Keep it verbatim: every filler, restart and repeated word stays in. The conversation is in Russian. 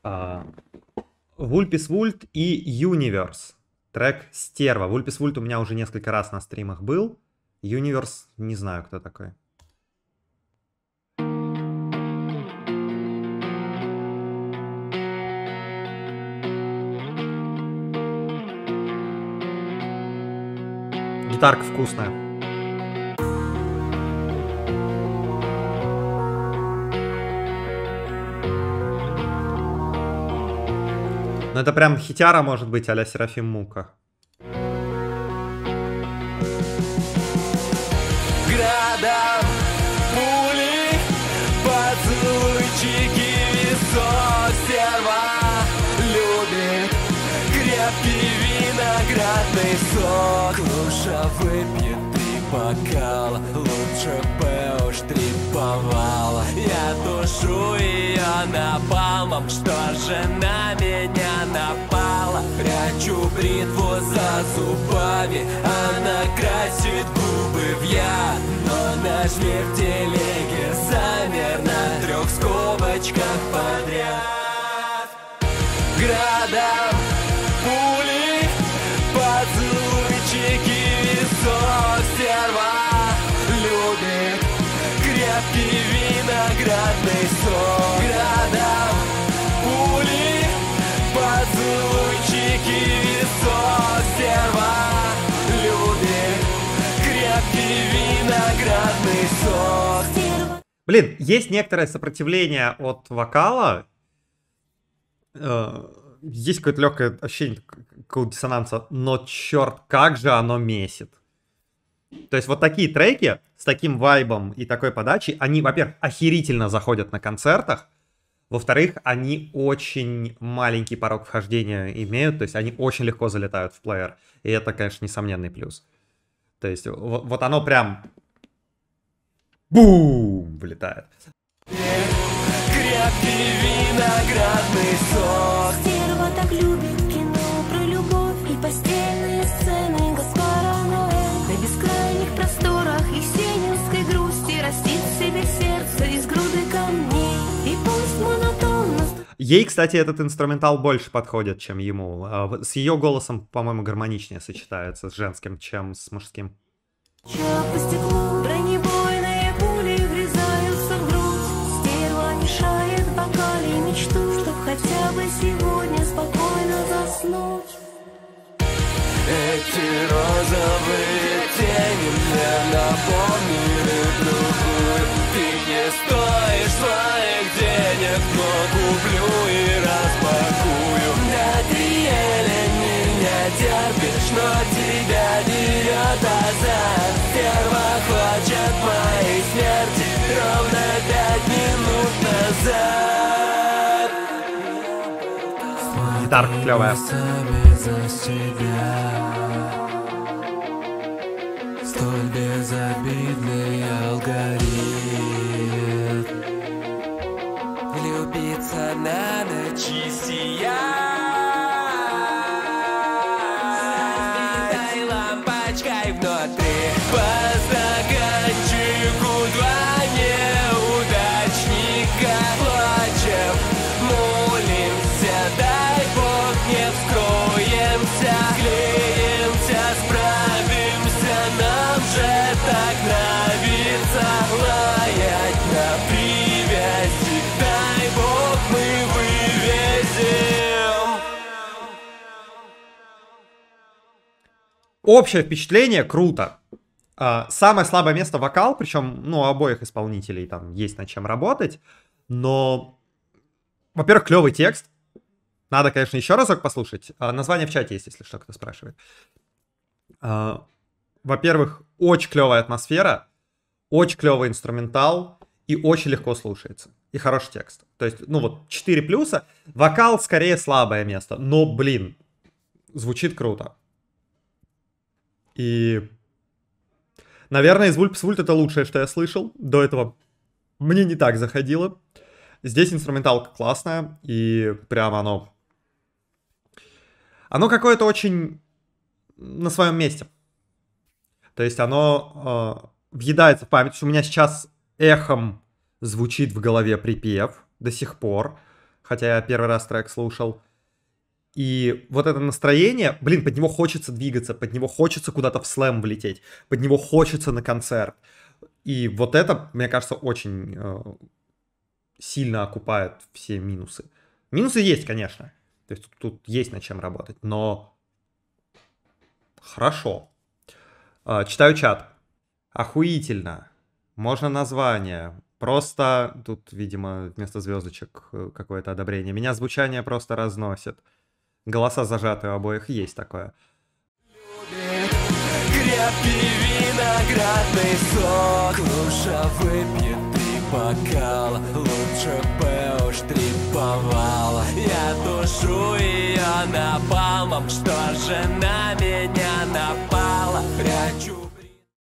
Vulpes Vult и Universe. Трек «Стерва». Vulpes Vult у меня уже несколько раз на стримах был. Universe не знаю, кто такой. Гитарка вкусная. Ну это прям хитяра может быть а-ля Серафим Мука. Града, пули, поцелуйчики, висок, стерва, любит крепкий виноградный сок. Лучше выпьет три бокала, лучше бы уж три повала. Я душу ее напалмом, что же на меня напала. Прячу бритву за зубами, она красит губы в яд. Но нажми в телеге замер на трех скобочках подряд. Градом пули, поцелуйчики, висок, стерва, любит крепкий виноградный сок. Градом пули, поцелуйчики, висок, стерва, любит крепкий виноградный сок. Блин, есть некоторое сопротивление от вокала. Есть какое-то легкое ощущение какого-то диссонанса, но черт, как же оно месит. То есть вот такие треки с таким вайбом и такой подачей, они, во-первых, охерительно заходят на концертах, во-вторых, они очень маленький порог вхождения имеют, то есть они очень легко залетают в плеер, и это, конечно, несомненный плюс. То есть вот, вот оно прям бум вылетает. Крепкий виноградный сок. Стерва так любит кино про любовь и постельные сцены Гаспара Ноэ. На бескрайних просторах есенинской грусти растит в себе сердце из груды камней. И пусть монотонно... Ей, кстати, этот инструментал больше подходит, чем ему. С ее голосом, по-моему, гармоничнее сочетается с женским, чем с мужским. Чап по стеклу, бронебойные пули врезаются в грудь. Стерва мешает в бокале мечту, чтоб хотя бы сегодня спокойно заснуть. Эти розовые тени мне напомнили другую. Ты не стоишь своих денег, но куплю и распакую. Надоели меня терпишь, но тебя дерет азарт. Стерва хочет моей смерти ровно пять минут назад. Гитарка клевая. За себя. Столь безобидный алгоритм. Влюбиться на ночь и сиять. Дай лампочкой внутри. По стаканчику два неудачника. Плачем, молимся, дай Бог не вскроемся. Клеимся, справимся, нам же так нравится лаять на привязи. Дай Бог мы вывезем. Общее впечатление круто. А, самое слабое место вокал, причем, ну, у обоих исполнителей там есть над чем работать, но, во-первых, клевый текст. Надо, конечно, еще разок послушать. А, название в чате есть, если что, кто спрашивает. А, во-первых, очень клевая атмосфера, очень клевый инструментал и очень легко слушается. И хороший текст. То есть, ну вот, четыре плюса. Вокал скорее слабое место, но, блин, звучит круто. И, наверное, из Vulpes Vult это лучшее, что я слышал. До этого мне не так заходило. Здесь инструменталка классная, и прям оно... Оно какое-то очень на своем месте. То есть оно э, въедается в память. У меня сейчас эхом звучит в голове припев до сих пор. хотя я первый раз трек слушал. И вот это настроение, блин, под него хочется двигаться, под него хочется куда-то в слэм влететь, под него хочется на концерт. И вот это, мне кажется, очень э, сильно окупает все минусы. Минусы есть, конечно. То есть тут, тут есть над чем работать, но хорошо. Э, читаю чат. Охуительно. Можно название. Просто тут, видимо, вместо звездочек какое-то одобрение. Меня звучание просто разносит. Голоса зажаты у обоих, есть такое. Крепкий виноградный сок, лучше выпьетый бокал, лучше бы уж треповал. Я душу ее напалмом, что же на меня напала, прячу.